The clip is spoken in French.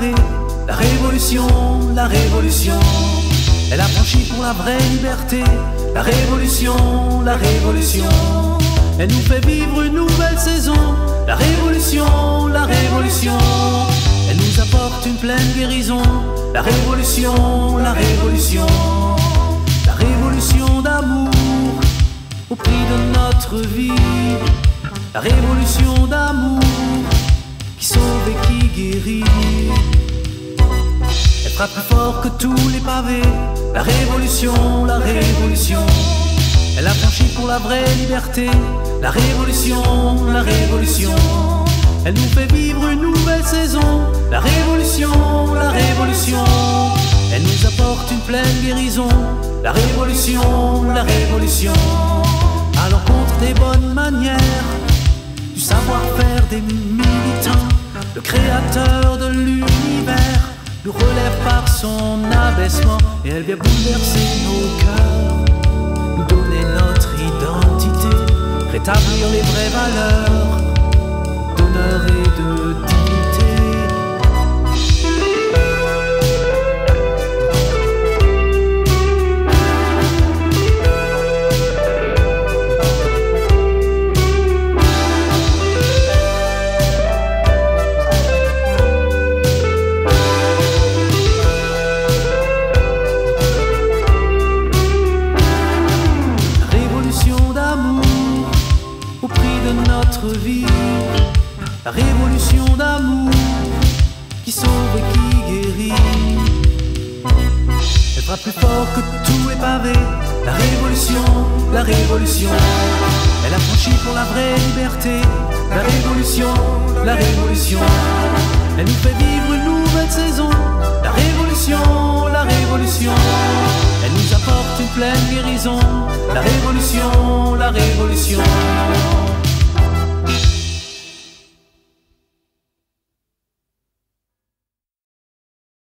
pavés. La révolution, la révolution. Elle a franchi pour la vraie liberté. La révolution, la révolution. Elle nous fait vivre une nouvelle saison. La révolution, la révolution. Elle nous apporte une pleine guérison. La révolution, la révolution. La révolution d'amour au prix de notre vie. La révolution d'amour qui sauve et qui guérit. Elle frappe plus fort que tous les pavés. La révolution, la révolution. Elle a franchi pour la vraie liberté. La révolution, la révolution. Elle nous fait vivre une nouvelle saison. La révolution, la révolution. Elle nous apporte une pleine guérison. La révolution, la révolution. À l'encontre des bonnes manières, du savoir-faire des militants, le créateur de l'univers nous relève par son abaissement. Et elle vient bouleverser nos cœurs, nous donner notre identité, rétablir les vraies valeurs d'honneur et de dignité. Notre vie, la révolution d'amour qui sauve et qui guérit. Elle frappe plus fort que tous les pavés. La révolution, la révolution. Elle a franchi pour la vraie liberté. La révolution, la révolution. Elle nous fait vivre une nouvelle saison. La révolution, la révolution. Elle nous apporte une pleine guérison. La révolution, la révolution.